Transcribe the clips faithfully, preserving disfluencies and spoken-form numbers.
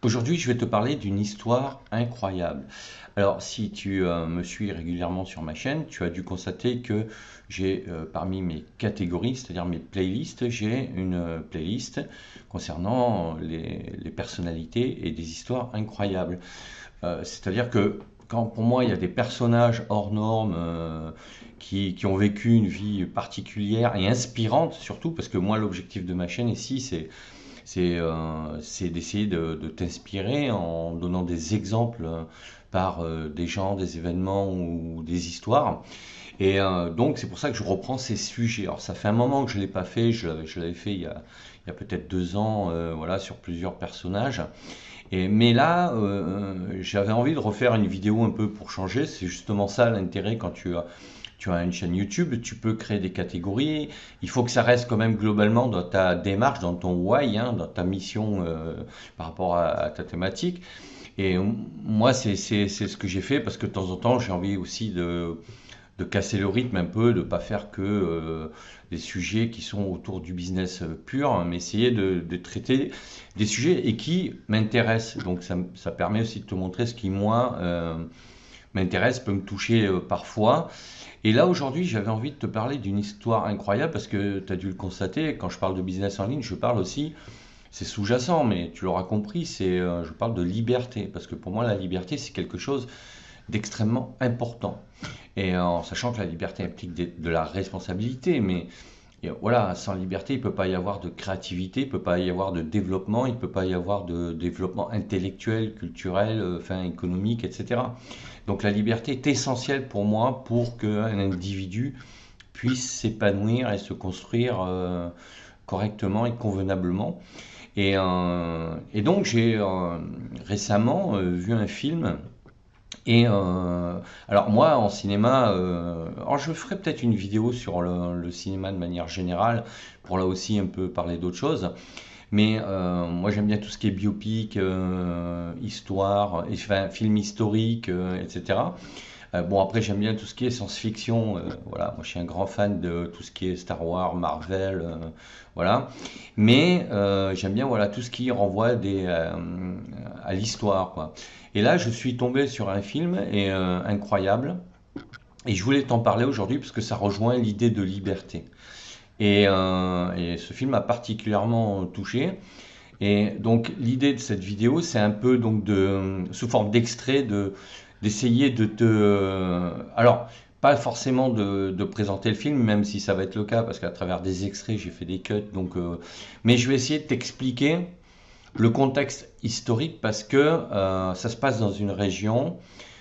Aujourd'hui, je vais te parler d'une histoire incroyable. Alors, si tu euh, me suis régulièrement sur ma chaîne, tu as dû constater que j'ai euh, parmi mes catégories, c'est-à-dire mes playlists, j'ai une euh, playlist concernant les, les personnalités et des histoires incroyables. Euh, c'est-à-dire que quand pour moi il y a des personnages hors normes euh, qui, qui ont vécu une vie particulière et inspirante surtout, parce que moi l'objectif de ma chaîne ici c'est c'est euh, c'est d'essayer de, de t'inspirer en donnant des exemples euh, par euh, des gens, des événements ou des histoires. Et euh, donc c'est pour ça que je reprends ces sujets. Alors ça fait un moment que je ne l'ai pas fait, je, l'avais- je l'avais fait il y a, il y a peut-être deux ans, euh, voilà, sur plusieurs personnages. Et, mais là, euh, j'avais envie de refaire une vidéo un peu pour changer. C'est justement ça l'intérêt quand tu as, tu as une chaîne YouTube, tu peux créer des catégories. Il faut que ça reste quand même globalement dans ta démarche, dans ton why, hein, dans ta mission euh, par rapport à, à ta thématique. Et euh, moi, c'est c'est- c'est ce que j'ai fait parce que de temps en temps, j'ai envie aussi de, de casser le rythme un peu, de ne pas faire que euh, des sujets qui sont autour du business euh, pur, hein, mais essayer de, de traiter des sujets et qui m'intéressent. Donc ça, ça permet aussi de te montrer ce qui, moi, euh, m'intéresse, peut me toucher euh, parfois. Et là, aujourd'hui, j'avais envie de te parler d'une histoire incroyable parce que tu as dû le constater, quand je parle de business en ligne, je parle aussi, c'est sous-jacent, mais tu l'auras compris, c'est, euh, je parle de liberté. Parce que pour moi, la liberté, c'est quelque chose d'extrêmement important. Et en sachant que la liberté implique de, de la responsabilité, mais et voilà, sans liberté, il ne peut pas y avoir de créativité, il ne peut pas y avoir de développement, il ne peut pas y avoir de développement intellectuel, culturel, euh, enfin économique, et cetera. Donc la liberté est essentielle pour moi pour qu'un individu puisse s'épanouir et se construire euh, correctement et convenablement. Et, euh, et donc j'ai euh, récemment euh, vu un film et euh, alors moi en cinéma, euh, alors je ferai peut-être une vidéo sur le, le cinéma de manière générale pour là aussi un peu parler d'autres choses. Mais euh, moi j'aime bien tout ce qui est biopic, euh, histoire, et- enfin film historique, euh, et cetera. Euh, bon après j'aime bien tout ce qui est science-fiction. Euh, voilà, moi je suis un grand fan de tout ce qui est Star Wars, Marvel, euh, voilà. Mais euh, j'aime bien voilà tout ce qui renvoie des, euh, à l'histoire quoi. Et là je suis tombé sur un film et euh, incroyable. Et je voulais t'en parler aujourd'hui parce que ça rejoint l'idée de liberté. Et, euh, et ce film m'a particulièrement touché. Et donc l'idée de cette vidéo, c'est un peu donc de sous forme d'extrait de d'essayer de te alors pas forcément de, de présenter le film, même si ça va être le cas, parce qu'à travers des extraits, j'ai fait des cuts, donc euh, mais je vais essayer de t'expliquer le contexte historique parce que euh, ça se passe dans une région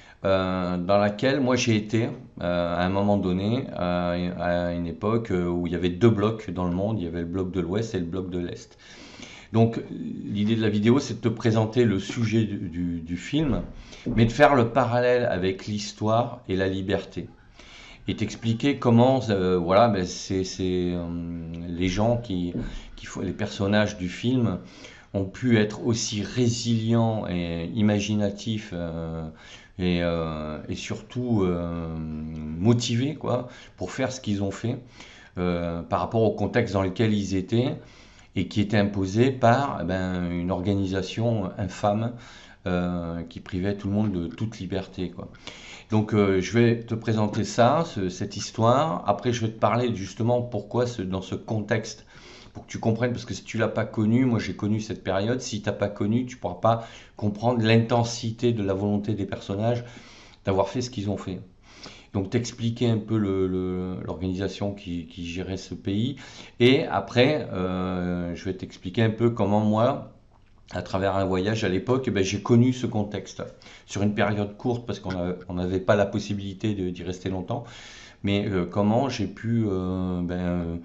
euh, dans laquelle moi j'ai été euh, à un moment donné, euh, à une époque euh, où il y avait deux blocs dans le monde, il y avait le bloc de l'Ouest et le bloc de l'Est. Donc l'idée de la vidéo, c'est de te présenter le sujet du, du- du film, mais de faire le parallèle avec l'histoire et la liberté. Et t'expliquer comment, euh, voilà, ben, c'est c'est, euh, les gens qui, qui font les personnages du film ont pu être aussi résilients et imaginatifs euh, et, euh, et surtout euh, motivés quoi, pour faire ce qu'ils ont fait euh, par rapport au contexte dans lequel ils étaient et qui était imposé par eh ben, une organisation infâme euh, qui privait tout le monde de toute liberté, quoi. Donc euh, je vais te présenter ça, ce- cette histoire. Après je vais te parler justement pourquoi ce- dans ce contexte, pour que tu comprennes, parce que si tu l'as pas connu, moi j'ai connu cette période, si tu n'as pas connu, tu pourras pas comprendre l'intensité de la volonté des personnages d'avoir fait ce qu'ils ont fait. Donc t'expliquer un peu le- le- l'organisation qui, qui gérait ce pays. Et après, euh, je vais t'expliquer un peu comment moi, à travers un voyage à l'époque, eh ben, j'ai connu ce contexte sur une période courte parce qu'on a- on n'avait pas la possibilité de- d'y rester longtemps. Mais euh, comment j'ai pu euh, ben,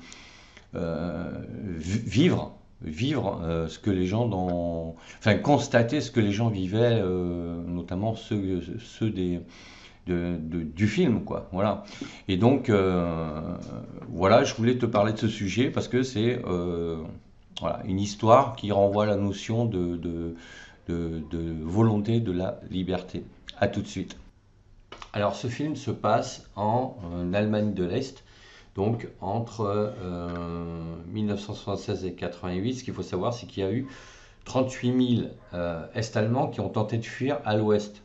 euh, vi- vivre vivre euh, ce que les gens dans enfin constater ce que les gens vivaient euh, notamment ceux, ceux des de, de- du film, quoi. Voilà. Et donc, euh, voilà, je voulais te parler de ce sujet parce que c'est euh, voilà, une histoire qui renvoie à la notion de, de, de- de volonté de la liberté. À tout de suite. Alors, ce film se passe en, euh, Allemagne de l'Est, donc entre euh, mille neuf cent soixante-seize et quatre-vingt-huit. Ce qu'il faut savoir, c'est qu'il y a eu trente-huit mille euh, Est-Allemands qui ont tenté de fuir à l'ouest.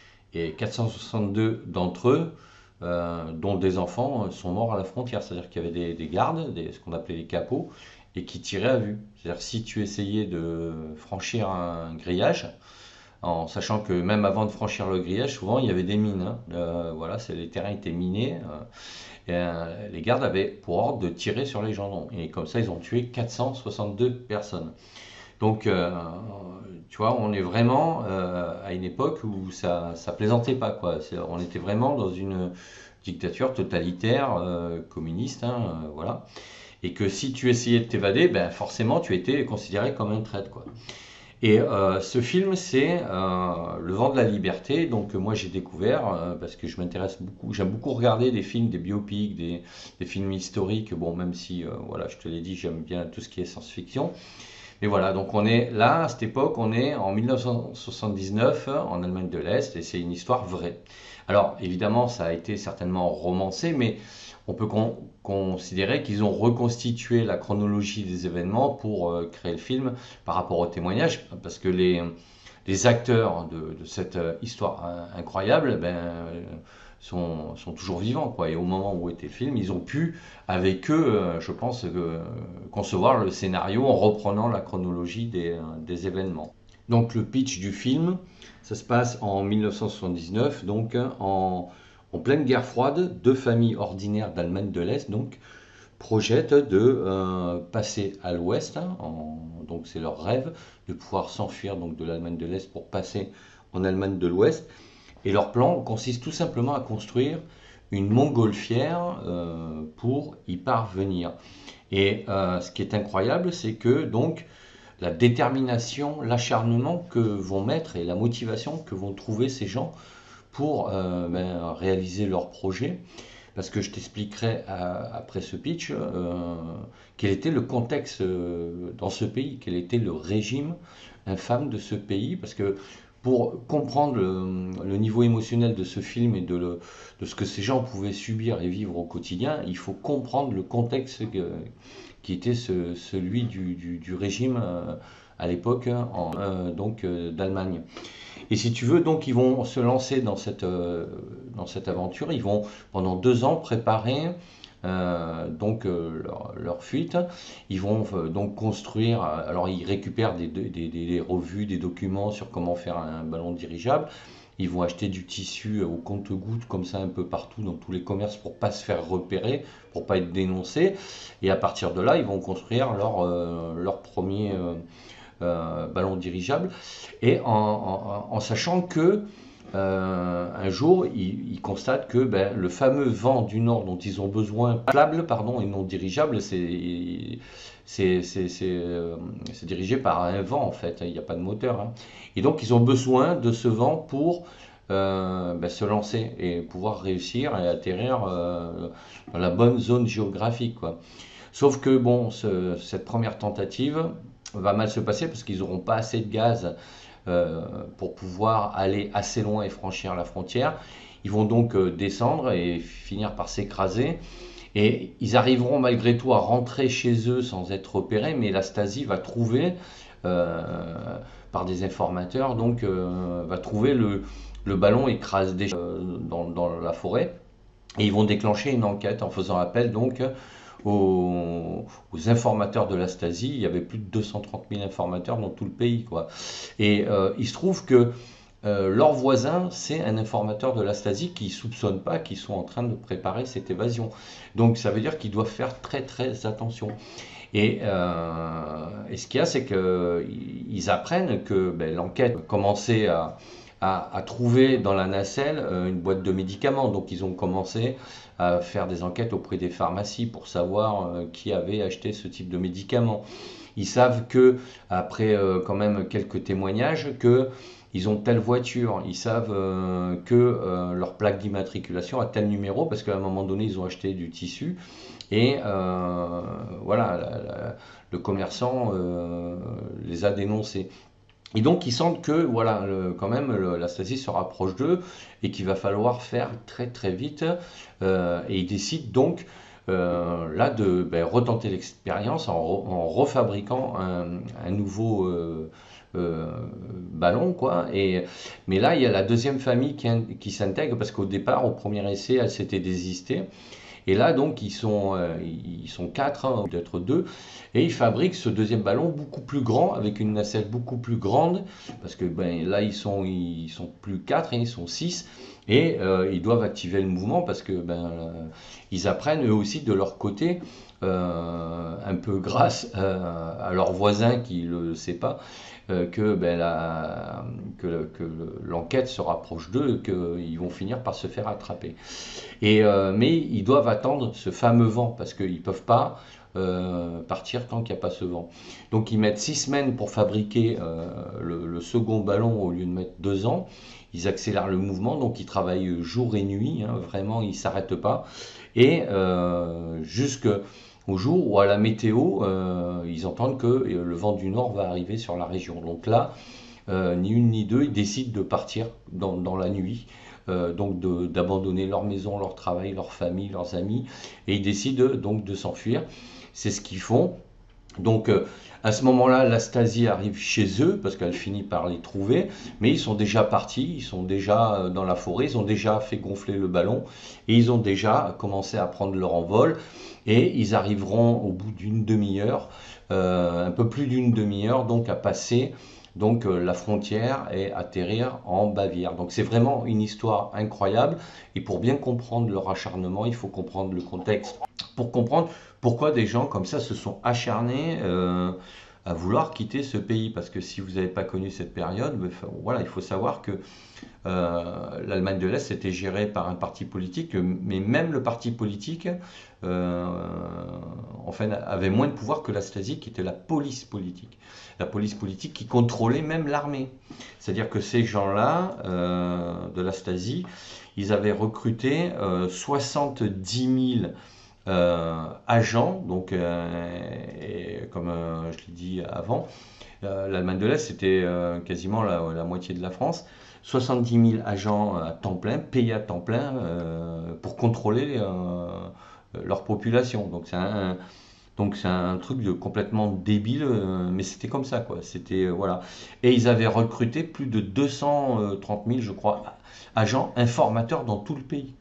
Et quatre cent soixante-deux d'entre eux, euh, dont des enfants, sont morts à la frontière. C'est-à-dire qu'il y avait des, des gardes, des, ce qu'on appelait les capots, et qui tiraient à vue. C'est-à-dire si tu essayais de franchir un grillage, en sachant que même avant de franchir le grillage, souvent il y avait des mines. Hein. Euh, voilà, c'est, les terrains étaient minés. Euh, et, euh, les gardes avaient pour ordre de tirer sur les gens. Et comme ça, ils ont tué quatre cent soixante-deux personnes. Donc, euh, tu vois, on est vraiment euh, à une époque où ça, ça plaisantait pas, quoi. C'est- on était vraiment dans une dictature totalitaire, euh, communiste, hein, euh, voilà. Et que si tu essayais de t'évader, ben forcément, tu étais considéré comme un traître, quoi. Et euh, ce film, c'est euh, Le vent de la liberté. Donc, euh, moi, j'ai découvert, euh, parce que je m'intéresse beaucoup, j'aime beaucoup regarder des films, des biopics, des, des films historiques. Bon, même si, euh, voilà, je te l'ai dit, j'aime bien tout ce qui est science-fiction. Mais voilà, donc on est là, à cette époque, on est en mille neuf cent soixante-dix-neuf, en Allemagne de l'Est, et c'est une histoire vraie. Alors, évidemment, ça a été certainement romancé, mais on peut con- considérer qu'ils ont reconstitué la chronologie des événements pour euh, créer le film par rapport au témoignage, parce que les, les acteurs de, de cette euh, histoire euh, incroyable, ben, euh, sont, sont toujours vivants, quoi. Et au moment où était le film, ils ont pu, avec eux, euh, je pense, euh, concevoir le scénario en reprenant la chronologie des, euh, des événements. Donc le pitch du film, ça se passe en mille neuf cent soixante-dix-neuf, donc en, en pleine guerre froide, deux familles ordinaires d'Allemagne de l'Est, donc projettent de euh, passer à l'ouest, hein, en- donc c'est leur rêve de pouvoir s'enfuir donc de l'Allemagne de l'Est pour passer en Allemagne de l'Ouest. Et leur plan consiste tout simplement à construire une montgolfière euh, pour y parvenir. Et euh, ce qui est incroyable, c'est que donc la détermination, l'acharnement que vont mettre et la motivation que vont trouver ces gens pour euh, ben, réaliser leur projet, parce que je t'expliquerai euh, après ce pitch euh, quel était le contexte euh, dans ce pays, quel était le régime infâme de ce pays, parce que pour comprendre le, le niveau émotionnel de ce film et de, le- de ce que ces gens pouvaient subir et vivre au quotidien, il faut comprendre le contexte que- qui était ce- celui du, du- du régime euh, à l'époque hein, en, euh, donc euh, d'Allemagne. Et si tu veux, donc ils vont se lancer dans cette, euh, dans cette aventure. Ils vont pendant deux ans préparer euh, donc euh, leur, leur fuite. Ils vont euh, donc construire. Alors ils récupèrent des, des- des- des revues, des documents sur comment faire un ballon dirigeable. Ils vont acheter du tissu au compte-gouttes comme ça un peu partout dans tous les commerces pour pas se faire repérer, pour pas être dénoncés. Et à partir de là, ils vont construire leur, euh, leur premier euh, euh, ballon dirigeable, et en, en- en sachant que euh, un jour, ils, ils constatent que ben, le fameux vent du nord dont ils ont besoin, plable pardon, et non dirigeable, c'est c'est c'est- c'est, euh, c'est dirigé par un vent en fait, il n'y a pas de moteur. Hein. Et donc ils ont besoin de ce vent pour euh, ben, se lancer et pouvoir réussir et atterrir euh, dans la bonne zone géographique, quoi. Sauf que bon, ce- cette première tentative va mal se passer parce qu'ils n'auront pas assez de gaz euh, pour pouvoir aller assez loin et franchir la frontière. Ils vont donc euh, descendre et finir par s'écraser. Et ils arriveront malgré tout à rentrer chez eux sans être repérés, mais la Stasi va trouver, euh, par des informateurs, donc euh, va trouver le, le ballon écrasé euh, dans, dans la forêt. Et ils vont déclencher une enquête en faisant appel donc aux, aux informateurs de la Stasi. Il y avait plus de deux cent trente mille informateurs dans tout le pays, quoi. Et euh, il se trouve que euh, leur voisin, c'est un informateur de la Stasi qui ne soupçonne pas qu'ils sont en train de préparer cette évasion. Donc ça veut dire qu'ils doivent faire très très attention. Et, euh, et ce qu'il y a, c'est qu'ils apprennent que ben, l'enquête commençait à, à, à trouver dans la nacelle euh, une boîte de médicaments. Donc ils ont commencé à faire des enquêtes auprès des pharmacies pour savoir euh, qui avait acheté ce type de médicaments. Ils savent que, après euh, quand même quelques témoignages, que ils ont telle voiture, ils savent euh, que euh, leur plaque d'immatriculation a tel numéro parce qu'à un moment donné ils ont acheté du tissu et euh, voilà, la- la- le commerçant euh, les a dénoncés. Et donc ils sentent que voilà, le- quand même le- la Stasi se rapproche d'eux et qu'il va falloir faire très très vite. Euh, et ils décident donc euh, là de ben, retenter l'expérience en, re- en refabriquant un, un nouveau euh, euh, ballon, quoi. Et, mais là, il y a la deuxième famille qui, in- qui s'intègre parce qu'au départ, au premier essai, elle s'était désistée. Et là, donc, ils sont, euh, ils sont quatre, hein, peut-être deux, et ils fabriquent ce deuxième ballon beaucoup plus grand, avec une nacelle beaucoup plus grande, parce que ben, là, ils sont, ils sont plus quatre, hein, ils sont six, et euh, ils doivent activer le mouvement, parce que ben, euh, ils apprennent eux aussi de leur côté, euh, un peu grâce euh, à leurs voisins qui ne le savent pas, euh, que, ben, la, que, que l'enquête se rapproche d'eux, qu'ils vont finir par se faire attraper. Et, euh, mais ils doivent attendre ce fameux vent parce qu'ils ne peuvent pas euh, partir tant qu'il n'y a pas ce vent. Donc ils mettent six semaines pour fabriquer euh, le, le second ballon au lieu de mettre deux ans. Ils accélèrent le mouvement, donc ils travaillent jour et nuit, hein, vraiment ils ne s'arrêtent pas. Et euh, jusqu'au jour où à la météo, euh, ils entendent que le vent du nord va arriver sur la région. Donc là, euh, ni une ni deux, ils décident de partir dans, dans la nuit, euh, donc de- d'abandonner leur maison, leur travail, leur famille, leurs amis, et ils décident donc de s'enfuir. C'est ce qu'ils font. Donc euh, à ce moment-là, la Stasi arrive chez eux parce qu'elle finit par les trouver, mais ils sont déjà partis, ils sont déjà euh, dans la forêt, ils ont déjà fait gonfler le ballon et ils ont déjà commencé à prendre leur envol et ils arriveront au bout d'une demi-heure, euh, un peu plus d'une demi-heure, donc à passer donc euh, la frontière et atterrir en Bavière. Donc c'est vraiment une histoire incroyable et pour bien comprendre leur acharnement, il faut comprendre le contexte. Pour comprendre pourquoi des gens comme ça se sont acharnés euh, à vouloir quitter ce pays. Parce que si vous n'avez pas connu cette période, ben, enfin, voilà, il faut savoir que euh, l'Allemagne de l'Est était gérée par un parti politique, mais même le parti politique euh, enfin, avait moins de pouvoir que la Stasi, qui était la police politique. La police politique qui contrôlait même l'armée. C'est-à-dire que ces gens-là, euh, de la Stasi, ils avaient recruté euh, soixante-dix mille euh, agents, donc euh, et comme euh, je l'ai dit avant, euh, l'Allemagne de l'Est c'était euh, quasiment la, la moitié de la France, soixante-dix mille agents à temps plein, payés à temps plein euh, pour contrôler euh, leur population. Donc c'est un, donc c'est un truc de complètement débile, euh, mais c'était comme ça quoi. C'était euh, voilà. Et ils avaient recruté plus de deux cent trente mille, je crois, agents informateurs dans tout le pays.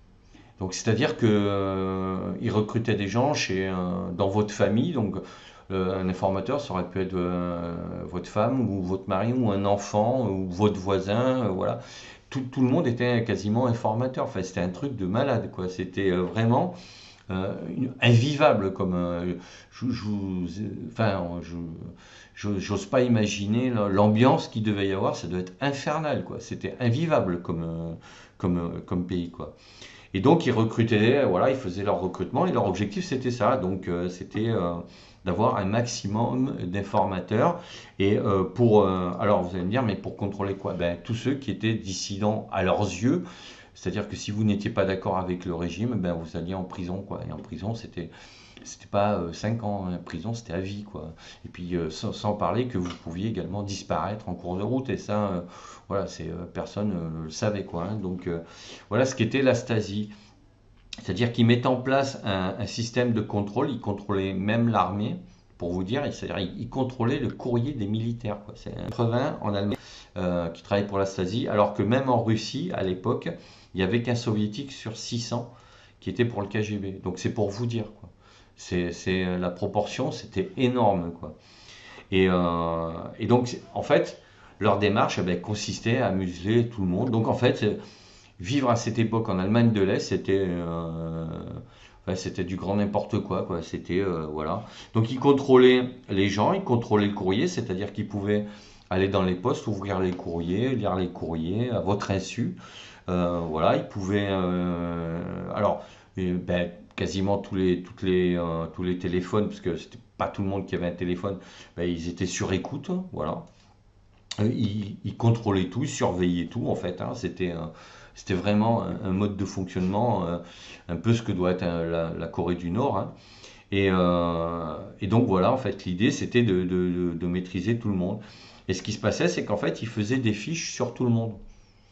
Donc c'est-à-dire que euh, ils recrutaient des gens chez euh, dans votre famille. Donc euh, un informateur, ça aurait pu être euh, votre femme ou votre mari ou un enfant ou votre voisin, euh, voilà. Tout, tout le monde était quasiment informateur. Enfin, c'était un truc de malade, quoi. C'était euh, vraiment euh, une- invivable comme. euh, je, je vous- enfin, je, je- j'ose pas imaginer la- l'ambiance qu'il devait y avoir. Ça devait être infernal, quoi. C'était invivable comme, euh, comme, euh, comme pays, quoi. Et donc ils recrutaient, voilà, ils faisaient leur recrutement et leur objectif c'était ça. Donc euh, c'était euh, d'avoir un maximum d'informateurs. Et euh, pour, euh, alors vous allez me dire, mais pour contrôler quoi? Ben, tous ceux qui étaient dissidents à leurs yeux. C'est-à-dire que si vous n'étiez pas d'accord avec le régime, ben vous alliez en prison, quoi. Et en prison, c'était c'était pas euh, cinq ans, en prison, c'était à vie, quoi. Et puis euh, sans, sans parler que vous pouviez également disparaître en cours de route. Et ça, euh, voilà, c'est euh, personne ne le savait, quoi, hein. Donc euh, voilà ce qu'était la Stasi. C'est-à-dire qu'ils mettaient en place un, un système de contrôle, ils contrôlaient même l'armée, pour vous dire, c'est-à-dire ils contrôlaient le courrier des militaires, quoi. C'est un quatre-vingts en Allemagne euh, qui travaillait pour la Stasi, alors que même en Russie, à l'époque, il n'y avait qu'un soviétique sur six cents qui était pour le K G B. Donc c'est pour vous dire, quoi. C'est, c'est la proportion, c'était énorme, quoi. Et, euh, et donc, en fait, leur démarche eh ben, consistait à museler tout le monde. Donc, en fait, vivre à cette époque en Allemagne de l'Est, c'était euh, ouais, c'était du grand n'importe quoi, quoi. C'était euh, voilà. Donc ils contrôlaient les gens, ils contrôlaient le courrier, c'est-à-dire qu'ils pouvaient aller dans les postes, ouvrir les courriers, lire les courriers à votre insu. Euh, voilà, ils pouvaient euh, alors euh, ben, quasiment tous les toutes les euh, tous les téléphones, parce que c'était pas tout le monde qui avait un téléphone, ben, ils étaient sur écoute, voilà. Euh, Ils, ils contrôlaient tout, ils surveillaient tout en fait, hein. C'était euh, c'était vraiment un, un mode de fonctionnement, euh, un peu ce que doit être euh, la, la Corée du Nord, hein. Et, euh, et donc voilà, en fait, l'idée c'était de, de- de- de maîtriser tout le monde. Et ce qui se passait, c'est qu'en fait, ils faisaient des fiches sur tout le monde.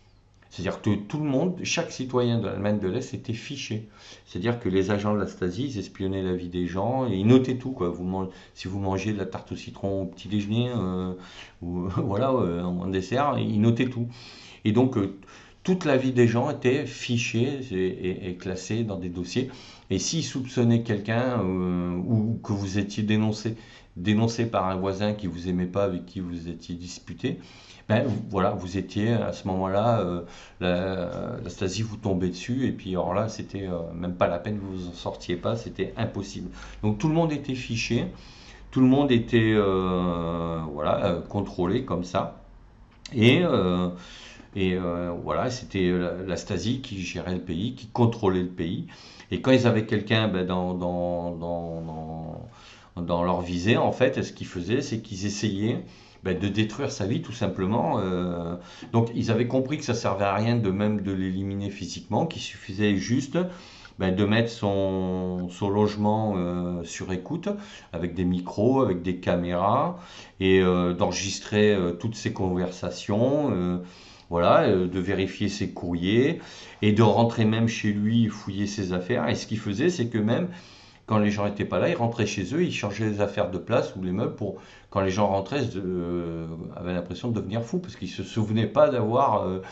C'est-à-dire que tout le monde, chaque citoyen de l'Allemagne de l'Est était fiché. C'est-à-dire que les agents de la Stasi, ils espionnaient la vie des gens et ils notaient tout, quoi. Vous man- si vous mangez de la tarte au citron au petit déjeuner, euh, ou voilà, euh, en dessert, ils notaient tout. Et donc, euh, toute la vie des gens était fichée et, et- et classée dans des dossiers. Et s'ils soupçonnaient quelqu'un euh, ou que vous étiez dénoncé, dénoncé par un voisin qui vous aimait pas, avec qui vous étiez disputé, ben vous- voilà, vous étiez à ce moment-là, euh, la, la Stasi vous tombait dessus, et puis alors là, c'était euh, même pas la peine, vous vous en sortiez pas, c'était impossible. Donc tout le monde était fiché, tout le monde était euh, voilà, euh, contrôlé comme ça. Et, euh, et euh, voilà, c'était la, la Stasi qui gérait le pays, qui contrôlait le pays. Et quand ils avaient quelqu'un ben, dans, dans, dans, dans, dans leur visée, en fait, ce qu'ils faisaient, c'est qu'ils essayaient ben, de détruire sa vie, tout simplement. Euh, donc, ils avaient compris que ça servait à rien de même de l'éliminer physiquement, qu'il suffisait juste ben, de mettre son, son logement euh, sur écoute, avec des micros, avec des caméras, et euh, d'enregistrer euh, toutes ses conversations. Euh, voilà, euh, de vérifier ses courriers et de rentrer même chez lui, fouiller ses affaires. Et ce qu'il faisait, c'est que même quand les gens n'étaient pas là, ils rentraient chez eux, ils changeaient les affaires de place ou les meubles pour, quand les gens rentraient, euh, avaient l'impression de devenir fous parce qu'ils ne se souvenaient pas d'avoir euh,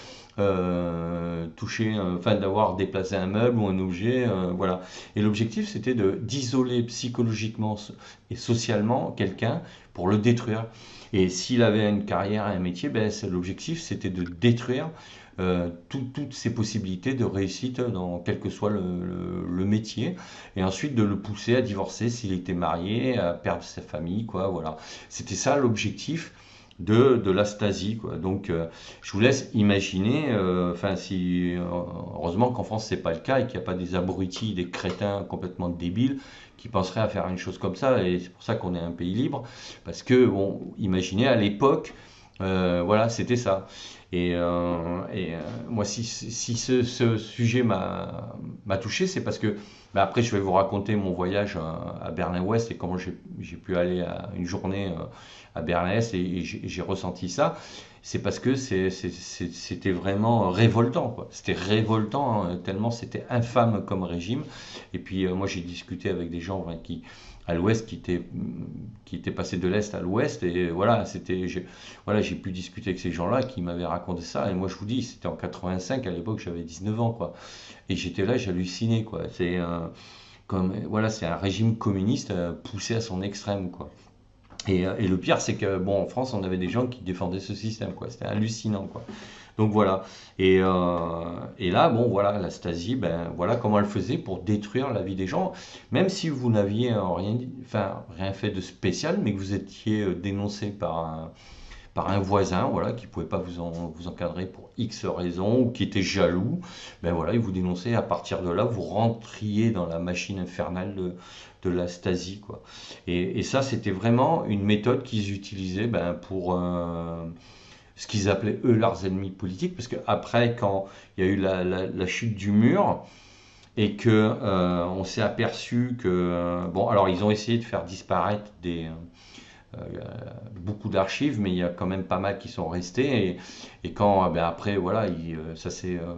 euh, touché, euh, enfin d'avoir déplacé un meuble ou un objet, euh, voilà. Et l'objectif, c'était de d'isoler psychologiquement et socialement quelqu'un pour le détruire. Et s'il avait une carrière et un métier, ben, l'objectif, c'était de détruire euh, tout, toutes ses possibilités de réussite dans quel que soit le, le, le, métier, et ensuite de le pousser à divorcer s'il était marié, à perdre sa famille, quoi, voilà. C'était ça l'objectif de, de la Stasi, quoi. Donc, euh, je vous laisse imaginer, enfin, euh, si, euh, heureusement qu'en France, c'est pas le cas et qu'il n'y a pas des abrutis, des crétins complètement débiles qui penseraient à faire une chose comme ça, et c'est pour ça qu'on est un pays libre, parce que, bon, imaginez à l'époque, euh, voilà, c'était ça. Et, euh, et euh, moi, si, si ce, ce sujet m'a m'a touché, c'est parce que, bah, après, je vais vous raconter mon voyage à, à Berlin-Ouest et comment j'ai pu aller à une journée euh, à Berlin-Est, et, et j'ai ressenti ça. C'est parce que c'était vraiment révoltant, quoi. C'était révoltant, hein, tellement c'était infâme comme régime. Et puis, euh, moi, j'ai discuté avec des gens enfin, qui, à l'ouest, qui étaient, qui étaient passés de l'est à l'ouest, et voilà, c'était, j'ai voilà, j'ai pu discuter avec ces gens-là qui m'avaient raconté ça. Et moi, je vous dis, c'était en quatre-vingt-cinq, à l'époque, j'avais dix-neuf ans, quoi. Et j'étais là, j'hallucinais, quoi. C'est un, comme, voilà, c'est un régime communiste euh, poussé à son extrême, quoi. Et, euh, et le pire, c'est que, bon, en France, on avait des gens qui défendaient ce système, quoi. C'était hallucinant, quoi. Donc voilà. Et, euh, et là, bon, voilà, la Stasi, ben voilà comment elle faisait pour détruire la vie des gens, même si vous n'aviez euh, rien, enfin, rien fait de spécial, mais que vous étiez euh, dénoncé par un, par un voisin, voilà, qui ne pouvait pas vous, en, vous encadrer pour X raisons, ou qui était jaloux, ben voilà, il vous dénonçait. À partir de là, vous rentriez dans la machine infernale de, de la Stasi, quoi. Et, et ça, c'était vraiment une méthode qu'ils utilisaient ben, pour euh, ce qu'ils appelaient eux leurs ennemis politiques, parce qu'après, quand il y a eu la, la, la chute du mur, et que euh, on s'est aperçu que euh, bon, alors ils ont essayé de faire disparaître des euh, beaucoup d'archives, mais il y a quand même pas mal qui sont restés. Et, et quand ben après, voilà, il, euh, ça s'est euh,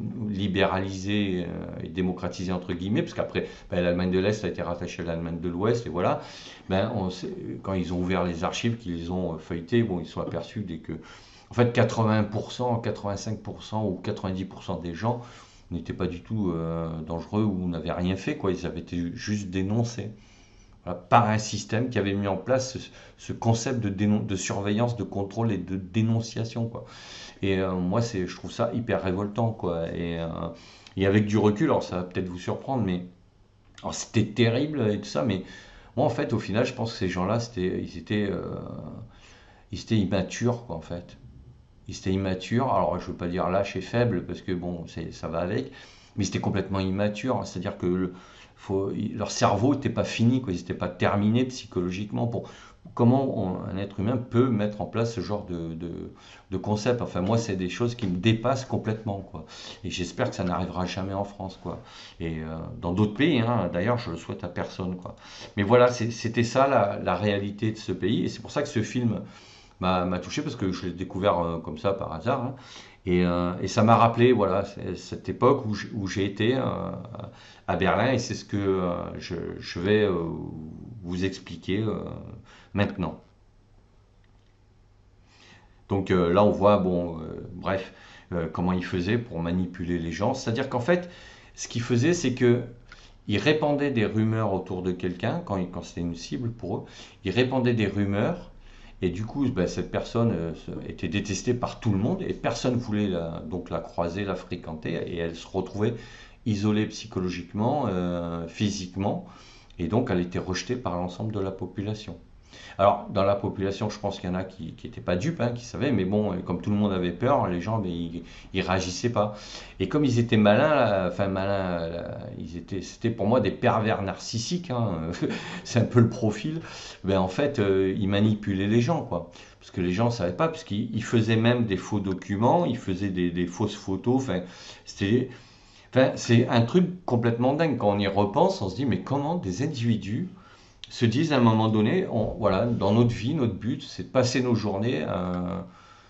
libéralisé euh, et démocratisé entre guillemets, parce qu'après, ben, l'Allemagne de l'Est a été rattachée à l'Allemagne de l'Ouest, et voilà. Ben, on sait- quand ils ont ouvert les archives, qu'ils les ont feuilletées, bon, ils se sont aperçus dès que, en fait, quatre-vingts pour cent, quatre-vingt-cinq pour cent ou quatre-vingt-dix pour cent des gens n'étaient pas du tout euh, dangereux ou n'avaient rien fait, quoi. Ils avaient été juste dénoncés, voilà, par un système qui avait mis en place ce, ce concept de, de, surveillance, de contrôle et de dénonciation, quoi. Et euh, moi, c'est, je trouve ça hyper révoltant, quoi. Et, euh, et avec du recul, alors ça va peut-être vous surprendre, mais alors c'était terrible et tout ça, mais moi, en fait, au final, je pense que ces gens-là, c'était, ils étaient, euh, ils étaient immatures, quoi, en fait. Ils étaient immatures. Alors, je ne veux pas dire lâches et faibles, parce que bon, c'est, ça va avec, mais c'était complètement immature. C'est-à-dire que le, faut, leur cerveau n'était pas fini, quoi. Ils n'étaient pas terminés psychologiquement pour comment on- un être humain peut mettre en place ce genre de, de, de concept. Enfin, moi, c'est des choses qui me dépassent complètement, quoi. Et j'espère que ça n'arrivera jamais en France, quoi. Et euh, dans d'autres pays, hein, d'ailleurs, je le souhaite à personne, quoi. Mais voilà, c'est- c'était ça la, la réalité de ce pays. Et c'est pour ça que ce film m'a m'a touché parce que je l'ai découvert euh, comme ça par hasard, hein. Et, euh, et ça m'a rappelé voilà, cette époque où j'- où j'ai été euh, à Berlin et c'est ce que euh, je, je vais euh, vous expliquer euh, maintenant. Donc euh, là, on voit, bon, euh, bref, euh, comment il faisait pour manipuler les gens. C'est-à-dire qu'en fait, ce qu'il faisait, c'est que il répandait des rumeurs autour de quelqu'un, quand, il- quand c'était une cible pour eux, il répandait des rumeurs, et du coup, ben, cette personne euh, se- était détestée par tout le monde, et personne ne voulait la, donc la croiser, la fréquenter, et elle se retrouvait isolée psychologiquement, euh, physiquement, et donc elle était rejetée par l'ensemble de la population. Alors, dans la population, je pense qu'il y en a qui n'étaient pas dupes, hein, qui savaient, mais bon, euh, comme tout le monde avait peur, les gens, mais ils, ils réagissaient pas. Et comme ils étaient malins, là, enfin malins, là, ils étaient, c'était pour moi des pervers narcissiques, hein, c'est un peu le profil. Ben en fait, euh, ils manipulaient les gens, quoi. Parce que les gens ne savaient pas, parce qu'ils ils faisaient même des faux documents, ils faisaient des, des fausses photos. Enfin, c'était, enfin, c'est un truc complètement dingue. Quand on y repense, on se dit, mais comment des individus se disent à un moment donné, on- voilà, dans notre vie, notre but, c'est de passer nos journées à,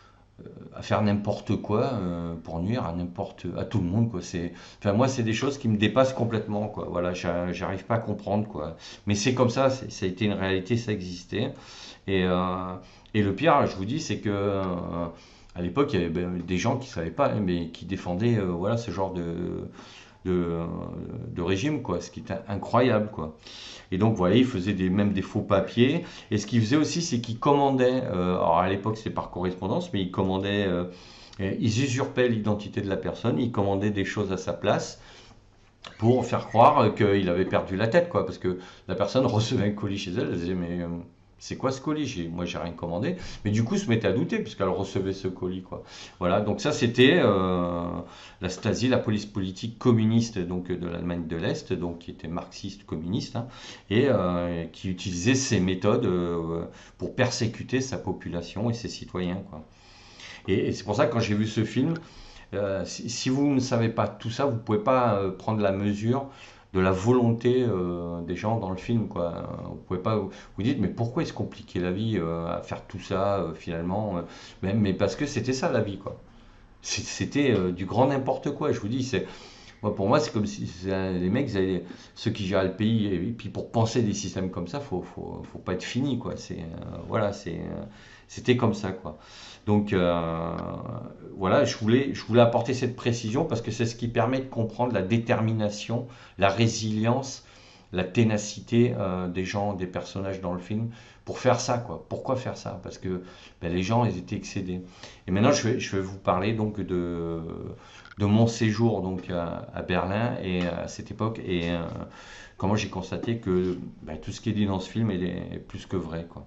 à faire n'importe quoi euh, pour nuire à n'importe, à tout le monde, quoi. C'est, enfin, moi, c'est des choses qui me dépassent complètement, quoi. Voilà, j'a- j'arrive pas à comprendre, quoi. Mais c'est comme ça, c'est- ça a été une réalité, ça existait. Et, euh, et le pire, je vous dis, c'est que euh, à l'époque, il y avait ben, des gens qui savaient pas, hein, mais qui défendaient, euh, voilà, ce genre de, de, de régime, quoi. Ce qui est incroyable, quoi. Et donc, voilà, il faisait des, même des faux papiers. Et ce qu'il faisait aussi, c'est qu'il commandait, euh, alors à l'époque c'était par correspondance, mais il commandait, euh, ils usurpaient l'identité de la personne, il commandait des choses à sa place pour faire croire qu'il avait perdu la tête, quoi. Parce que la personne recevait un colis chez elle, elle disait, mais euh, c'est quoi ce colis? J'ai- Moi, j'ai rien commandé. Mais du coup, se mettait à douter, puisqu'elle recevait ce colis, quoi. Voilà, donc ça, c'était euh, la Stasi, la police politique communiste donc, de l'Allemagne de l'Est, donc qui était marxiste-communiste, hein, et euh, qui utilisait ces méthodes euh, pour persécuter sa population et ses citoyens, quoi. Et, et c'est pour ça que quand j'ai vu ce film, euh, si, si vous ne savez pas tout ça, vous ne pouvez pas euh, prendre la mesure de la volonté euh, des gens dans le film, quoi. Vous pouvez pas vous, vous dites mais pourquoi ils se compliquaient la vie euh, à faire tout ça euh, finalement euh, mais, mais parce que c'était ça la vie, quoi. C'est- C'était euh, du grand n'importe quoi. Je vous dis, c'est moi pour moi c'est comme si c'est un- les mecs, ils avaient- ceux qui gèrent le pays, et puis pour penser des systèmes comme ça, faut faut, faut pas être fini, quoi. C'est euh, voilà, c'est euh, c'était comme ça, quoi. Donc euh, voilà, je voulais, je voulais apporter cette précision parce que c'est ce qui permet de comprendre la détermination, la résilience, la ténacité euh, des gens, des personnages dans le film pour faire ça, quoi. Pourquoi faire ça? Parce que ben, les gens, ils étaient excédés. Et maintenant, je vais, je vais vous parler donc de, de mon séjour donc à, à Berlin et à cette époque et euh, comment j'ai constaté que ben, tout ce qui est dit dans ce film est, est plus que vrai, quoi.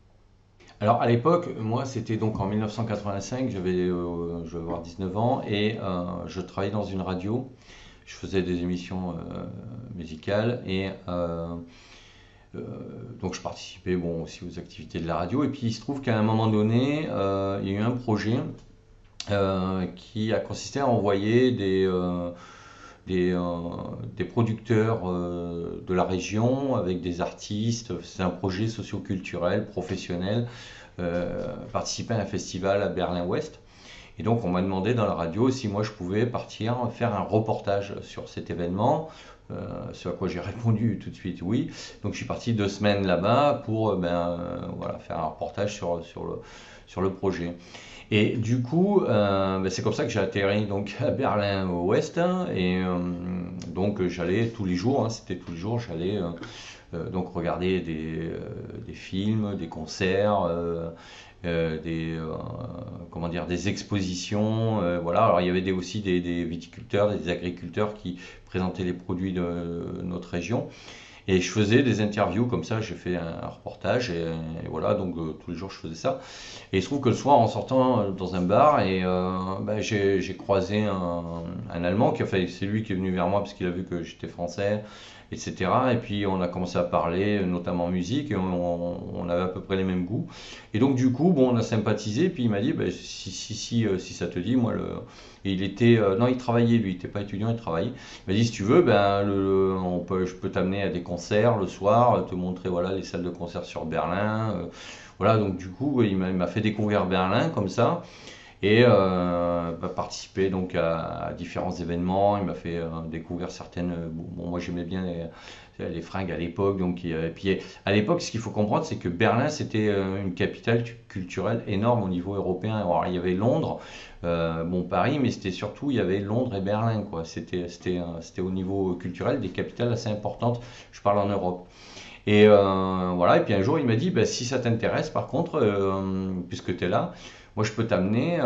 Alors à l'époque, moi c'était donc en mille neuf cent quatre-vingt-cinq, j'avais, euh, je vais avoir dix-neuf ans et euh, je travaillais dans une radio. Je faisais des émissions euh, musicales et euh, euh, donc je participais bon, aussi aux activités de la radio. Et puis il se trouve qu'à un moment donné, euh, il y a eu un projet euh, qui a consisté à envoyer des, euh, des, euh, des producteurs euh, de la région avec des artistes. C'est un projet socio-culturel, professionnel, euh, participer à un festival à Berlin-Ouest. Et donc on m'a demandé dans la radio si moi je pouvais partir faire un reportage sur cet événement, euh, ce à quoi j'ai répondu tout de suite oui. Donc je suis parti deux semaines là-bas pour euh, ben, euh, voilà, faire un reportage sur, sur, le, sur le projet. Et du coup, euh, ben, c'est comme ça que j'ai atterri donc à Berlin-Ouest, hein, et euh, donc j'allais tous les jours, hein, c'était tous les jours, j'allais euh, euh, donc regarder des, euh, des films, des concerts, euh, euh, des, euh, comment dire, des expositions. Euh, voilà. Alors il y avait des, aussi des, des viticulteurs, des agriculteurs qui présentaient les produits de notre région. Et je faisais des interviews comme ça, j'ai fait un reportage et, et voilà, donc euh, tous les jours je faisais ça. Et il se trouve que le soir en sortant euh, dans un bar, et euh, ben, j'ai j'ai croisé un, un Allemand qui a fait, c'est lui qui est venu vers moi parce qu'il a vu que j'étais français, et cetera. Et puis on a commencé à parler, notamment musique, et on, on avait à peu près les mêmes goûts. Et donc du coup, bon, on a sympathisé, puis il m'a dit, ben, si, si, si, euh, si ça te dit, moi, le... et il était, euh, non, il travaillait lui, il n'était pas étudiant, il travaillait. Il m'a dit, si tu veux, ben, le, on peut, je peux t'amener à des concerts le soir, te montrer voilà, les salles de concert sur Berlin. Euh, voilà, donc du coup, il m'a il m'a fait découvrir Berlin comme ça. Et euh, bah, participer donc à, à différents événements. Il m'a fait euh, découvrir certaines. Bon, bon, moi j'aimais bien les, les fringues à l'époque. Donc, il- et puis à l'époque, ce qu'il faut comprendre, c'est que Berlin c'était euh, une capitale tu- culturelle énorme au niveau européen. Alors, il y avait Londres, euh, bon Paris, mais c'était surtout il y avait Londres et Berlin quoi. C'était c'était euh, c'était au niveau culturel des capitales assez importantes. Je parle en Europe. Et euh, voilà, et puis un jour il m'a dit, bah, si ça t'intéresse par contre, euh, puisque tu es là, moi je peux t'amener euh,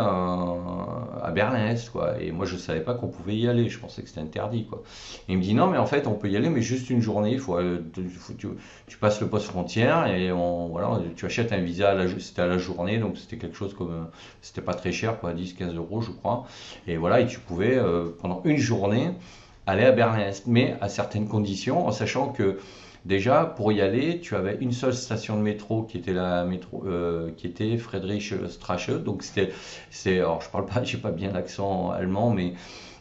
à Berlin-Est, quoi. Et moi je savais pas qu'on pouvait y aller, je pensais que c'était interdit, quoi. Et il me dit, non mais en fait on peut y aller, mais juste une journée, il faut, euh, faut- tu, tu passes le poste frontière et on, voilà, tu achètes un visa, à la, c'était à la journée, donc c'était quelque chose comme, euh, c'était pas très cher, quoi, dix quinze euros je crois. Et voilà, et tu pouvais euh, pendant une journée aller à Berlin-Est, mais à certaines conditions, en sachant que déjà, pour y aller, tu avais une seule station de métro qui était la métro, euh, qui était Friedrichstraße. Donc c'était, c'est, alors je parle pas, j'ai pas bien l'accent allemand, mais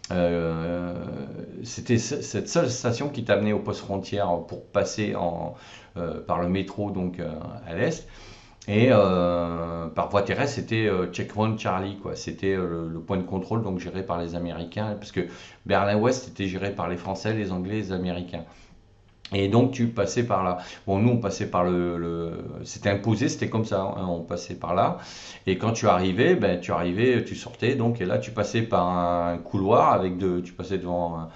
euh, c'était cette seule station qui t'amenait au poste frontière pour passer en, euh, par le métro donc euh, à l'est. Et euh, par voie terrestre, c'était euh, Checkpoint Charlie, quoi. C'était euh, le, le point de contrôle donc géré par les Américains, parce que Berlin-Ouest était géré par les Français, les Anglais, les Américains. Et donc tu passais par là. Bon, nous on passait par le, le- c'était imposé, c'était comme ça, hein, on passait par là. Et quand tu arrivais, ben tu arrivais, tu sortais, donc et là tu passais par un couloir avec de, tu passais devant un,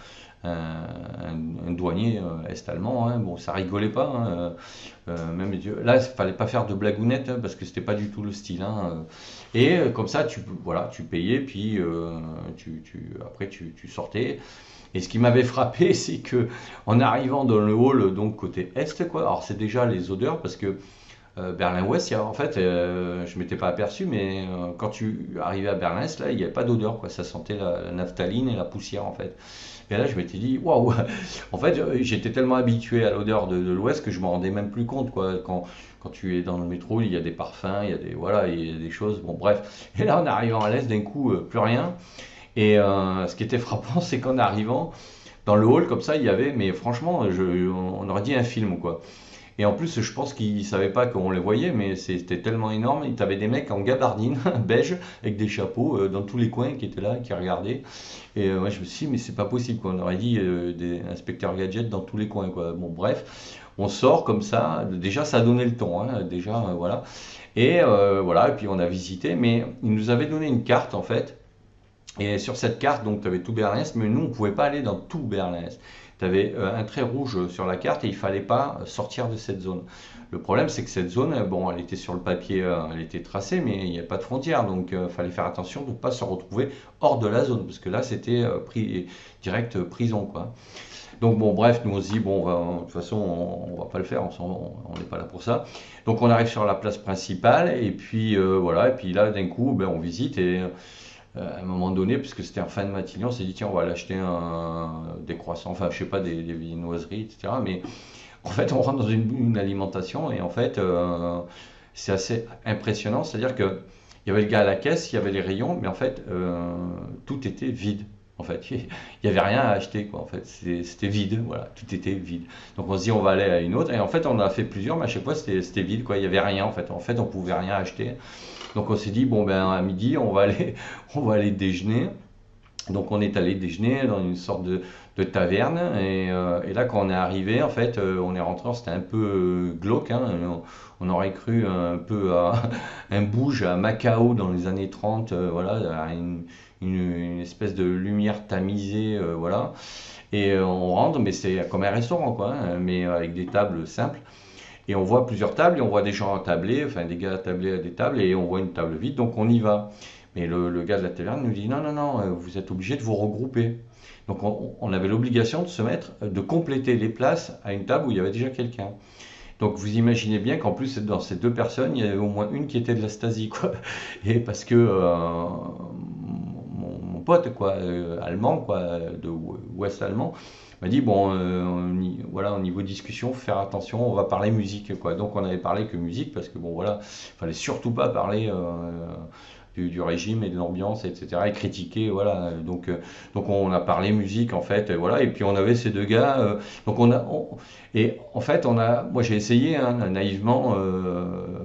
un- un douanier euh, est-allemand. Hein. Bon, ça rigolait pas. Hein, euh, euh, même là, il fallait pas faire de blagounettes hein, parce que c'était pas du tout le style. Hein, euh. Et euh, comme ça, tu, voilà, tu payais, puis euh, tu, tu- après tu, tu sortais. Et ce qui m'avait frappé, c'est que en arrivant dans le hall, donc côté est, quoi, alors c'est déjà les odeurs, parce que euh, Berlin-Ouest, il y a- en fait, euh, je m'étais pas aperçu, mais euh, quand tu arrivais à Berlin-Est, là, il n'y avait pas d'odeur, quoi, ça sentait la, la naphtaline et la poussière, en fait. Et là, je m'étais dit, waouh! En fait, euh, j'étais tellement habitué à l'odeur de, de l'Ouest que je m'en rendais même plus compte, quoi. Quand, quand tu es dans le métro, il y a des parfums, il y a des, voilà, il y a des choses, bon, bref. Et là, en arrivant à l'Est, d'un coup, euh, plus rien. Et euh, ce qui était frappant, c'est qu'en arrivant dans le hall, comme ça, il y avait, mais franchement, je, on aurait dit un film, quoi. Et en plus, je pense qu'ils ne savaient pas qu'on les voyait, mais c'était tellement énorme. Tu avais des mecs en gabardine beige avec des chapeaux euh, dans tous les coins qui étaient là, qui regardaient. Et euh, moi, je me suis dit, mais c'est pas possible, quoi. On aurait dit euh, des inspecteurs gadgets dans tous les coins, quoi. Bon, bref, on sort comme ça. Déjà, ça a donné le ton, hein, déjà, euh, voilà. Et euh, voilà, et puis on a visité, mais ils nous avaient donné une carte, en fait. Et sur cette carte, donc, tu avais tout Berlin-Est, mais nous, on ne pouvait pas aller dans tout Berlin-Est. Tu avais euh, un trait rouge sur la carte et il ne fallait pas sortir de cette zone. Le problème, c'est que cette zone, euh, bon, elle était sur le papier, euh, elle était tracée, mais il n'y a pas de frontière. Donc, il fallait faire attention de ne pas se retrouver hors de la zone, parce que là, c'était euh, pris, direct euh, prison, quoi. Donc, bon, bref, nous, on se dit, bon, on va- de toute façon, on ne va pas le faire, on n'est pas là pour ça. Donc, on arrive sur la place principale, et puis, euh, voilà, et puis là, d'un coup, ben, on visite, et euh, à un moment donné, puisque c'était en fin de matinée, on s'est dit tiens, on va aller acheter un, des croissants, enfin je sais pas, des, des viennoiseries, et cetera. Mais en fait, on rentre dans une, une alimentation et en fait, euh, c'est assez impressionnant. C'est-à-dire que il y avait le gars à la caisse, il y avait les rayons, mais en fait, euh, tout était vide. En fait, il n'y avait rien à acheter, quoi. En fait, c'était vide, voilà, tout était vide. Donc on se dit on va aller à une autre, et en fait, on a fait plusieurs, mais à chaque fois c'était vide, quoi. Il n'y avait rien, en fait. En fait, on pouvait rien acheter. Donc on s'est dit bon ben à midi on va aller on va aller déjeuner. Donc on est allé déjeuner dans une sorte de, de taverne et, euh, et là quand on est arrivé en fait euh, on est rentré, c'était un peu euh, glauque, hein, on, on aurait cru un peu à un bouge à Macao dans les années trente, euh, voilà, à une, une- une espèce de lumière tamisée, euh, voilà. Et euh, on rentre, mais c'est comme un restaurant quoi, hein, mais avec des tables simples. Et on voit plusieurs tables et on voit des gens attablés, enfin des gars attablés à des tables et on voit une table vide, donc on y va. Mais le, le gars de la taverne nous dit non, non, non, euh, vous êtes obligé de vous regrouper. Donc on, on avait l'obligation de se mettre, de compléter les places à une table où il y avait déjà quelqu'un. Donc vous imaginez bien qu'en plus dans ces deux personnes, il y avait au moins une qui était de la Stasi, quoi. Et parce que euh, mon, mon pote, quoi, euh, allemand, quoi, de ouest allemand, m'a dit bon, euh, on y- voilà, au niveau discussion, faut faire attention, on va parler musique, quoi. Donc on avait parlé que musique parce que bon, voilà, fallait surtout pas parler. Euh, du, du régime et de l'ambiance, et cetera. Et critiquer, voilà. Donc, euh, donc on a parlé musique en fait, et voilà. Et puis on avait ces deux gars. Euh, donc on a, on- et en fait, on a, moi j'ai essayé hein, naïvement euh,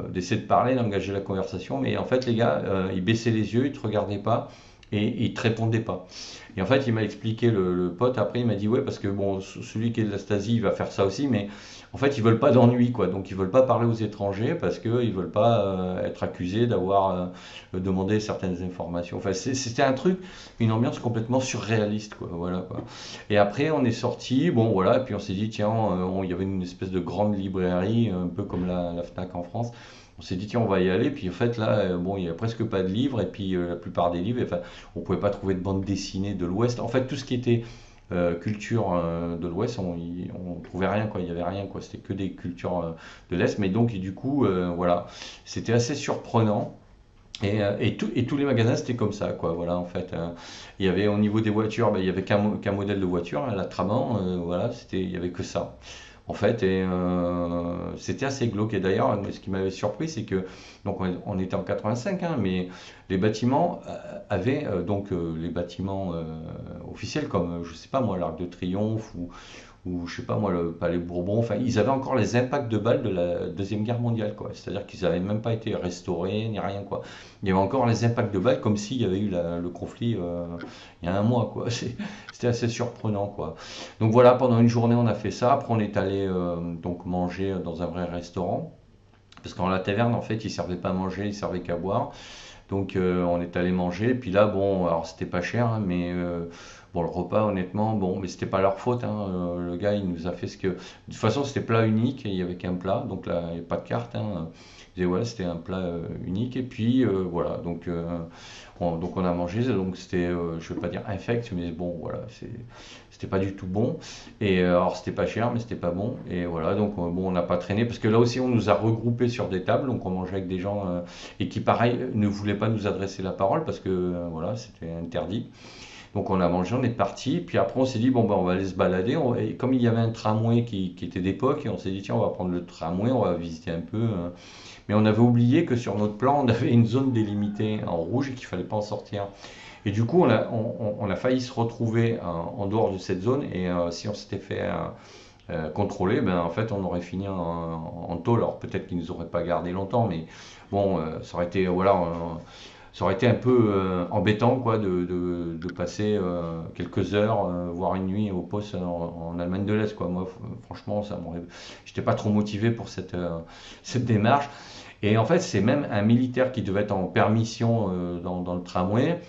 d'essayer de parler, d'engager la conversation, mais en fait les gars, euh, ils baissaient les yeux, ils te regardaient pas et ils te répondaient pas. Et en fait, il m'a expliqué le, le pote après, il m'a dit ouais parce que bon, celui qui est de la Stasi, il va faire ça aussi, mais en fait, ils veulent pas d'ennui quoi, donc ils veulent pas parler aux étrangers parce que ils veulent pas euh, être accusés d'avoir euh, demandé certaines informations. Enfin, c'est- c'était un truc, une ambiance complètement surréaliste quoi, voilà quoi. Et après, on est sorti, bon voilà, et puis on s'est dit tiens, euh, on- il y avait une espèce de grande librairie, un peu comme la, la Fnac en France. On s'est dit tiens, on va y aller. Puis en fait là, euh, bon, il y a presque pas de livres et puis euh, la plupart des livres, enfin, on pouvait pas trouver de bande dessinée de l'Ouest. En fait, tout ce qui était euh, culture euh, de l'Ouest, on, y- on trouvait rien quoi. Il y avait rien quoi. C'était que des cultures euh, de l'Est. Mais donc et du coup, euh, voilà, c'était assez surprenant. Et, euh, et, tout- et tous les magasins c'était comme ça quoi voilà en fait euh, il y avait au niveau des voitures ben, il y avait qu'un mo- qu'un modèle de voiture hein, la Trabant euh, voilà c'était il y avait que ça en fait et euh, c'était assez glauque et d'ailleurs ce qui m'avait surpris c'est que donc on, on était en quatre-vingt-cinq hein, mais les bâtiments euh, avaient euh, donc euh, les bâtiments euh, officiels comme je sais pas moi l'Arc de Triomphe ou ou je sais pas moi, le Palais Bourbon, enfin, ils avaient encore les impacts de balles de la Deuxième Guerre mondiale, quoi. C'est-à-dire qu'ils n'avaient même pas été restaurés, ni rien, quoi. Il y avait encore les impacts de balles comme s'il y avait eu la- le conflit euh, il y a un mois, quoi. C'est- C'était assez surprenant, quoi. Donc voilà, pendant une journée, on a fait ça. Après, on est allé euh, donc manger dans un vrai restaurant. Parce qu'en la taverne, en fait, ils servaient pas à manger, ils servaient qu'à boire. Donc euh, on est allé manger, puis là, bon, alors c'était pas cher, hein, mais euh, bon, le repas, honnêtement, bon, mais c'était pas leur faute, hein, euh, le gars, il nous a fait ce que. De toute façon, c'était plat unique, et il y avait qu'un plat, donc là, il n'y a pas de carte, hein. Il disait, ouais, c'était un plat euh, unique, et puis euh, voilà, donc, euh, on, donc on a mangé, donc c'était, euh, je vais pas dire infect, mais bon, voilà, c'est- c'était pas du tout bon. Et euh, alors, c'était pas cher, mais c'était pas bon, et voilà, donc euh, bon, on n'a pas traîné, parce que là aussi, on nous a regroupés sur des tables, donc on mangeait avec des gens. Euh, et qui pareil ne voulait pas nous adresser la parole parce que euh, voilà c'était interdit. Donc on a mangé, on est parti, puis après on s'est dit bon ben on va aller se balader. On- et comme il y avait un tramway qui, qui était d'époque, et on s'est dit tiens on va prendre le tramway, on va visiter un peu. euh. Mais on avait oublié que sur notre plan on avait une zone délimitée en rouge et qu'il fallait pas en sortir. Et du coup on a, on, on- on a failli se retrouver en, en dehors de cette zone et euh, si on s'était fait euh, euh, contrôler, ben en fait on aurait fini en, en tôle. Alors peut-être qu'ils nous auraient pas gardé longtemps, mais bon, euh, ça aurait été voilà, euh, ça aurait été un peu euh, embêtant quoi de, de- de passer euh, quelques heures, euh, voire une nuit au poste en, en Allemagne de l'Est quoi. Moi, f- franchement, ça m'aurait, j'étais pas trop motivé pour cette euh, cette démarche. Et en fait, c'est même un militaire qui devait être en permission euh, dans, dans le tramway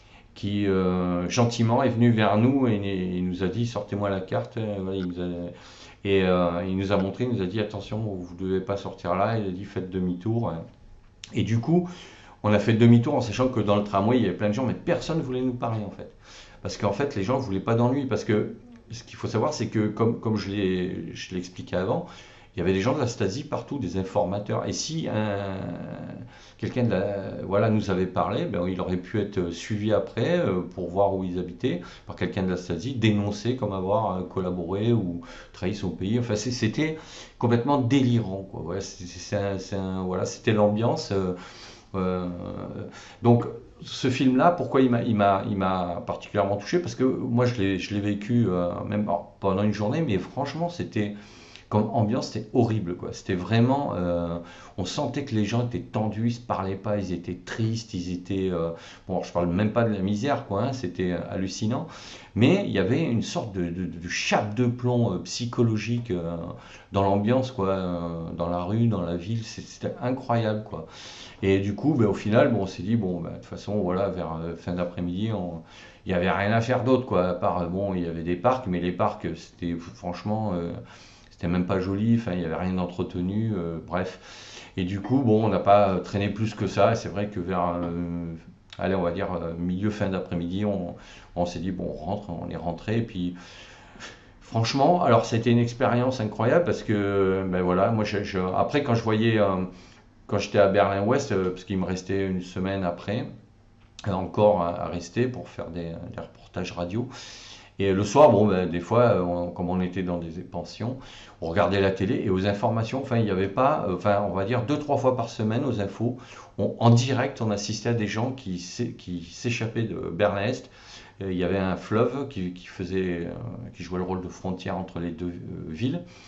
qui euh, gentiment est venu vers nous et il nous a dit sortez-moi la carte. Euh, voilà, il nous a- et euh, il nous a montré, il nous a dit attention, vous ne devez pas sortir là. Il a dit faites demi-tour. Et du coup, on a fait demi-tour en sachant que dans le tramway, il y avait plein de gens, mais personne ne voulait nous parler en fait. Parce qu'en fait, les gens ne voulaient pas d'ennui. Parce que ce qu'il faut savoir, c'est que, comme, comme je l'ai je l'ai expliqué avant, il y avait des gens de la Stasi partout, des informateurs. Et si un, quelqu'un de la- voilà, nous avait parlé, ben, il aurait pu être suivi après euh, pour voir où ils habitaient par quelqu'un de la Stasi, dénoncé comme avoir euh, collaboré ou trahi son pays. Enfin, c'est- c'était complètement délirant, quoi. Ouais, c'est- c'est- c'est un- c'est un- voilà, c'était l'ambiance. euh, euh, donc, ce film-là, pourquoi il m'a, il m'a, il m'a particulièrement touché? Parce que moi, je l'ai, je l'ai vécu euh, même alors, pendant une journée, mais franchement, c'était comme ambiance, c'était horrible, quoi. C'était vraiment, euh, on sentait que les gens étaient tendus, ils se parlaient pas, ils étaient tristes, ils étaient, euh, bon, je parle même pas de la misère, quoi, hein, c'était euh, hallucinant. Mais il y avait une sorte de, de- de chape de plomb euh, psychologique euh, dans l'ambiance, quoi, euh, dans la rue, dans la ville, c'est- c'était incroyable, quoi. Et du coup, ben, au final, bon, on s'est dit, bon, ben, de toute façon, voilà, vers euh, fin d'après-midi, on- il n'y avait rien à faire d'autre, quoi. À part, euh, bon, il y avait des parcs, mais les parcs, c'était franchement, euh, c'était même pas joli, enfin, il n'y avait rien d'entretenu, euh, bref. Et du coup, bon, on n'a pas euh, traîné plus que ça. Et c'est vrai que vers, euh, allez, on va dire, euh, milieu, fin d'après-midi, on, on s'est dit, bon, on rentre, on est rentré. Et puis, franchement, alors, c'était une expérience incroyable parce que, ben voilà, moi, je, je- après, quand je voyais. euh, quand j'étais à Berlin-Ouest, euh, parce qu'il me restait une semaine après, euh, encore à, à rester pour faire des, des reportages radio. Et le soir, bon, ben, des fois, euh, on- comme on était dans des pensions, on regardait la télé et aux informations, enfin, il n'y avait pas, euh, enfin, on va dire deux, trois fois par semaine aux infos, on- en direct, on assistait à des gens qui, s'é- qui s'échappaient de Berlin-Est. Euh, Il y avait un fleuve qui, qui faisait, euh, qui jouait le rôle de frontière entre les deux euh, villes.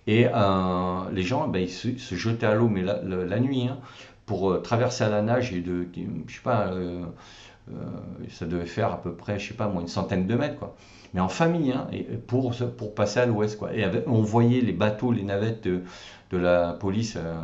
Et euh, les gens, ben, ils se, se jetaient à l'eau, mais la, la- la nuit, hein, pour euh, traverser à la nage et de, je sais pas, euh, euh, ça devait faire à peu près, je sais pas, moi, une centaine de mètres, quoi. Mais en famille, hein, et pour, pour passer à l'ouest, quoi. Et avec- on voyait les bateaux, les navettes de, de la police euh,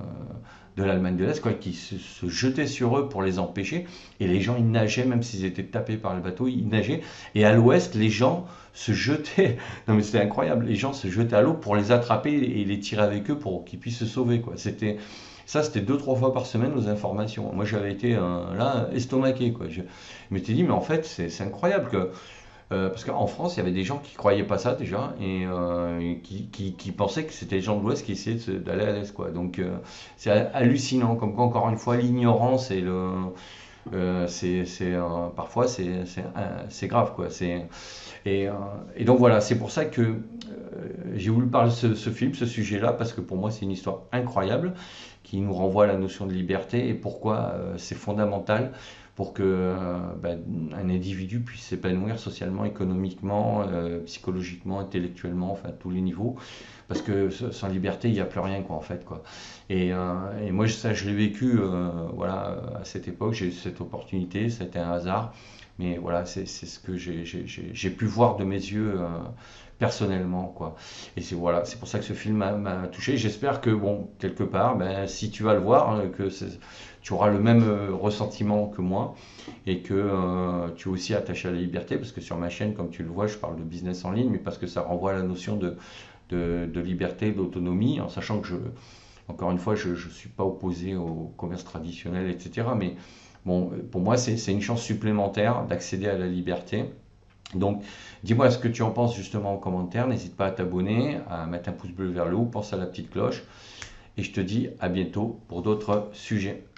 de l'Allemagne de l'Est, quoi, qui se, se jetaient sur eux pour les empêcher. Et les gens, ils nageaient, même s'ils étaient tapés par le bateau, ils nageaient. Et à l'ouest, les gens se jetaient. Non, mais c'était incroyable. Les gens se jetaient à l'eau pour les attraper et les tirer avec eux pour qu'ils puissent se sauver, quoi. C'était ça, c'était deux, trois fois par semaine aux informations. Moi, j'avais été euh, là, estomaqué, quoi. Je, je m'étais dit, mais en fait, c'est c'est incroyable que. Euh, parce qu'en France, il y avait des gens qui croyaient pas ça déjà et, euh, et qui, qui- qui pensaient que c'était les gens de l'Ouest qui essayaient de se- d'aller à l'Est, quoi. Donc, euh, c'est hallucinant. Comme quoi, encore une fois, l'ignorance et le. euh, c'est, c'est, euh, parfois, c'est c'est, euh, c'est grave, quoi. C'est, et, euh, et donc voilà, c'est pour ça que euh, j'ai voulu parler de ce, ce film, ce sujet-là, parce que pour moi c'est une histoire incroyable qui nous renvoie à la notion de liberté et pourquoi euh, c'est fondamental pour que euh, ben, un individu puisse s'épanouir socialement, économiquement, euh, psychologiquement, intellectuellement, enfin à tous les niveaux. Parce que sans liberté, il n'y a plus rien, quoi, en fait, quoi. Et, euh, et moi, ça, je l'ai vécu, euh, voilà, à cette époque, j'ai eu cette opportunité, c'était un hasard. Mais voilà, c'est c'est ce que j'ai j'ai- j'ai- j'ai pu voir de mes yeux euh, personnellement, quoi. Et c'est voilà, c'est pour ça que ce film m'a m'a touché. J'espère que, bon, quelque part, ben, si tu vas le voir, hein, que c'est- tu auras le même euh, ressentiment que moi et que euh, tu es aussi attaché à la liberté, parce que sur ma chaîne, comme tu le vois, je parle de business en ligne, mais parce que ça renvoie à la notion de, de, de liberté, d'autonomie, en sachant que je, encore une fois, je ne suis pas opposé au commerce traditionnel, et cetera. Mais bon, pour moi, c'est c'est une chance supplémentaire d'accéder à la liberté. Donc, dis-moi ce que tu en penses justement en commentaire. N'hésite pas à t'abonner, à mettre un pouce bleu vers le haut, pense à la petite cloche. Et je te dis à bientôt pour d'autres sujets.